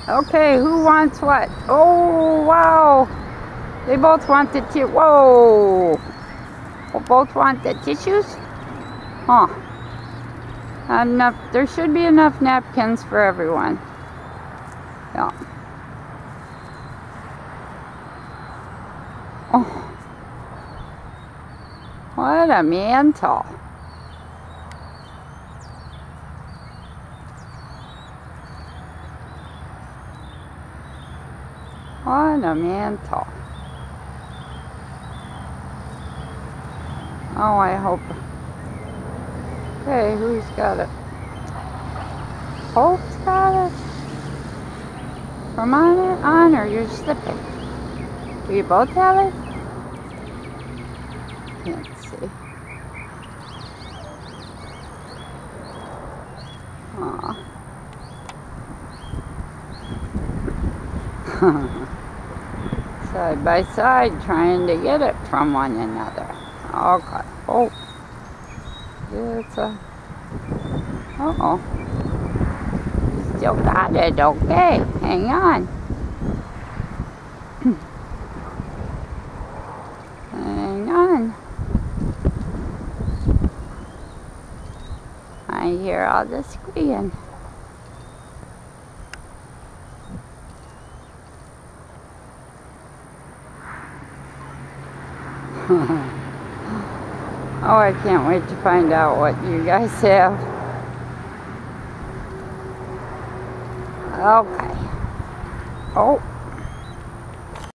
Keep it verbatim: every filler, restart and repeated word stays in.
Okay, who wants what? Oh, wow. They both want the ti- whoa. Well, both want the tissues? Huh. Not enough. There should be enough napkins for everyone. Yeah. Oh. What a mantle. What a mantle. Oh, I hope. Okay, who's got it? Hope's got it? Come on it on, or you're slipping. Do you both have it? Can't see. Aw. Side by side, trying to get it from one another. Okay. Oh. It's a... Uh-oh. Still got it, okay. Hang on. Hang on. I hear all the squealing. Oh, I can't wait to find out what you guys have. Okay. Oh.